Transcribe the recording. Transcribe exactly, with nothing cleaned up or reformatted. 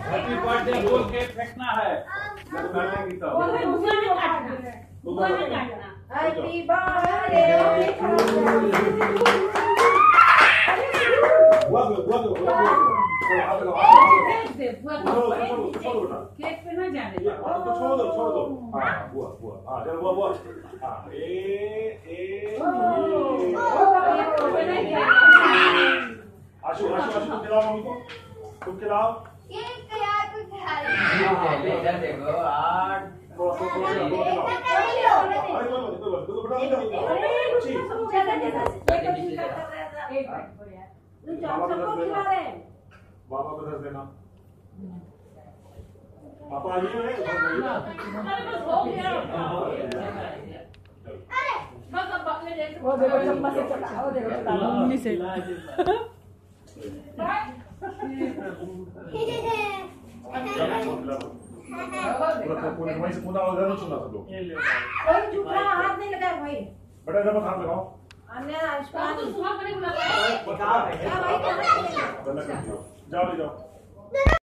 happy birthday बोल के फेंकना है जब करने की तो वो मुंह में काटना है मुंह में काटना हैप्पी बर्थडे वो वो वो केक पे ना जाने दो तो छोड़ दो छोड़ दो हां वो वो हां चलो वो वो हां ए ए आशु आशु आशु तुम खिलाओ मम्मी को तुम खिलाओ केक यार कुछ खा ले इधर देखो आठ तो तो तो अरे कोई बात कोई बात तो बड़ा हो जाएगा जी ज्यादा ज्यादा एक मिनट यार तू सबको खिला रहे हैं बाबा को दस देना पापा आइए अरे बस हो गया अरे बस अब बापने देख वो देखो चम्मच से चला वो देखो मम्मी से पूरे वहीं से पूरा उधर सुना सब लोग कोई झूठा हाथ नहीं लगाया भाई बेटा इधर मत हाथ लगाओ अन्य आयुष्मान तो सुहा बने बुला जाओ ले जाओ